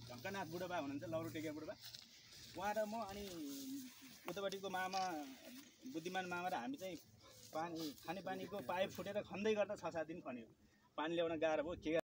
ढङ्कनाथ बुढोबा हुनुहुन्छ लौरो टेके बुढोबा उहाँ र म अनि उतापट्टिको मामा बुद्धिमान मामा र हामी चाहिँ पानी खानेपानीको पाइप फुटेर खन्दै गर्दा 6-7 दिन खन्यो पानी ल्याउन गाह्रो भयो के